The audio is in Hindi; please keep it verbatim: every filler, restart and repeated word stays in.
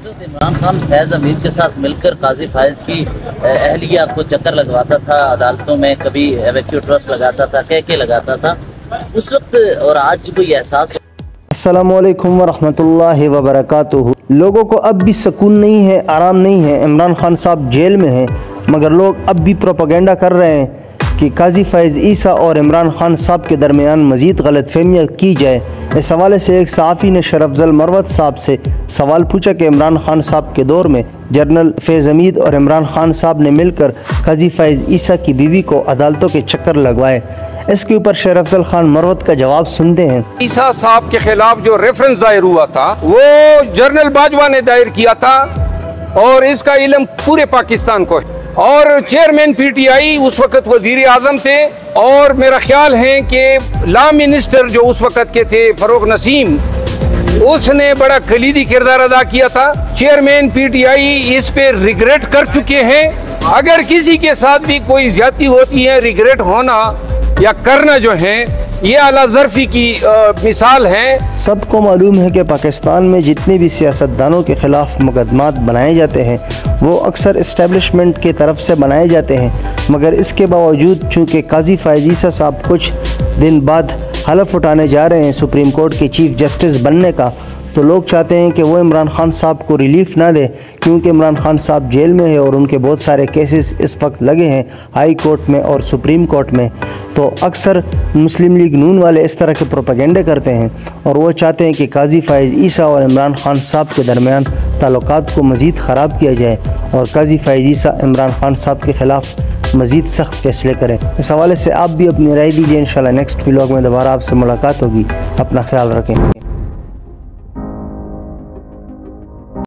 वक्त इमरान खान फैज़ अमीर के साथ मिलकर काजी फायज की अहलिया को चक्कर लगवाता था अदालतों में, कभी एवेक्यू ट्रस्ट लगाता था, कह के लगाता था उस वक्त, और आज कोई एहसास। अस्सलामुअलैकुम वरहमतुल्लाहि वबरकातुहू। लोगों को अब भी सुकून नहीं है, आराम नहीं है। इमरान खान साहब जेल में हैं, मगर लोग अब भी प्रोपेगेंडा कर रहे हैं कि काजी फायज ईसा और इमरान खान साहब के दरमियान मज़ीद गलतफहमियाँ की जाए। इस हवाले से एक सहाफ़ी ने शरफजल मरवत साहब से सवाल पूछा कि इमरान खान साहब के दौर में जनरल फैज़ हमीद और इमरान खान साहब ने मिलकर काजी फायज ईसा की बीवी को अदालतों के चक्कर लगवाए। इसके ऊपर शरफजल खान मरवत का जवाब सुनते हैं। ईसा साहब के खिलाफ जो रेफरेंस दायर हुआ था वो जनरल बाजवा ने दायर किया था और इसका इल्म पूरे पाकिस्तान को है। और चेयरमैन पीटीआई उस वक्त वजीर आजम थे और मेरा ख्याल है कि लॉ मिनिस्टर जो उस वक्त के थे फरूक नसीम, उसने बड़ा कलीदी किरदार अदा किया था। चेयरमैन पीटीआई इस पे रिग्रेट कर चुके हैं। अगर किसी के साथ भी कोई ज्यादती होती है, रिग्रेट होना या करना जो है, ये आला ज़र्फ़ी की आ, मिसाल है। सबको मालूम है कि पाकिस्तान में जितने भी सियासतदानों के ख़िलाफ़ मुकदमात बनाए जाते हैं वो अक्सर इस्टेब्लिशमेंट की तरफ से बनाए जाते हैं, मगर इसके बावजूद चूँकि काजी फायज ईसा साहब कुछ दिन बाद हलफ उठाने जा रहे हैं सुप्रीम कोर्ट के चीफ जस्टिस बनने का, तो लोग चाहते हैं कि वो इमरान खान साहब को रिलीफ ना दे, क्योंकि इमरान खान साहब जेल में है और उनके बहुत सारे केसेस इस वक्त लगे हैं हाई कोर्ट में और सुप्रीम कोर्ट में। तो अक्सर मुस्लिम लीग नून वाले इस तरह के प्रोपेगेंडे करते हैं और वो चाहते हैं कि काजी फायज ईसा और इमरान खान साहब के दरमियान ताल्लुकात को मज़ीद ख़राब किया जाए और काजी फायज ईसा इमरान खान साहब के ख़िलाफ़ मज़ीद सख्त फैसले करें। इस हवाले से आप भी अपनी राय दीजिए। इंशाल्लाह नेक्स्ट व्लॉग में दोबारा आपसे मुलाकात होगी। अपना ख्याल रखें।